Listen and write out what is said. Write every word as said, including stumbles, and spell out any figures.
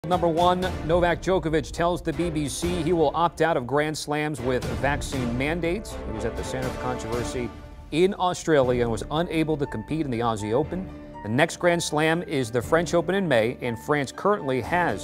Number one, Novak Djokovic tells the B B C he will opt out of Grand Slams with vaccine mandates. He was at the center of controversy in Australia and was unable to compete in the Aussie Open. The next Grand Slam is the French Open in May, and France currently has